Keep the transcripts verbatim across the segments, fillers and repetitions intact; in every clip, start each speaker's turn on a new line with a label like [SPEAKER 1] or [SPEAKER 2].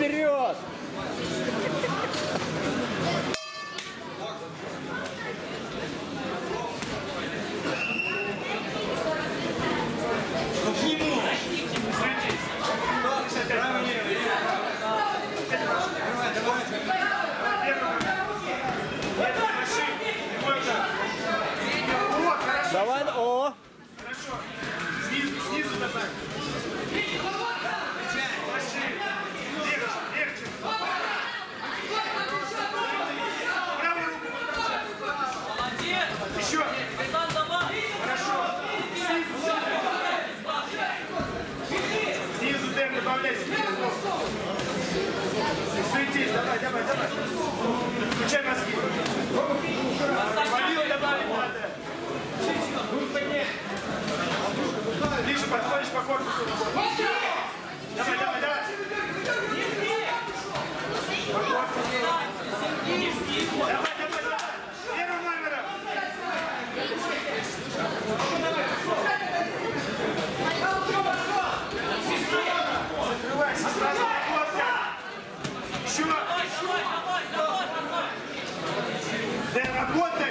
[SPEAKER 1] вперед! Давай, о!
[SPEAKER 2] Хорошо. Снизу, снизу давай. Легче, легче. Правую руку подключай.
[SPEAKER 3] Молодец!
[SPEAKER 2] Еще.
[SPEAKER 3] Асан, давай!
[SPEAKER 2] Хорошо. Снизу, снизу. Снизу темп добавляй. Снизу. Суетись, давай, давай, давай. Включай мозги. Валил добавить надо. Ближе подходишь по корпусу. Давай, давай, давай. По корпусу. Давай, давай, давай. Первым номером. Закрывайся сразу. Еще.
[SPEAKER 3] Давай, давай, давай, давай!
[SPEAKER 2] Дэн, работай.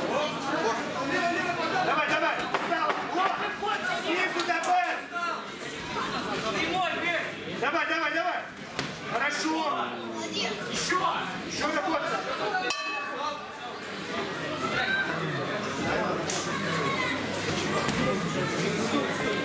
[SPEAKER 2] Давай, давай. Встал. Снизу давай.
[SPEAKER 3] Прямой, бей!
[SPEAKER 2] Давай, давай, давай. Хорошо. Еще. Еще работай.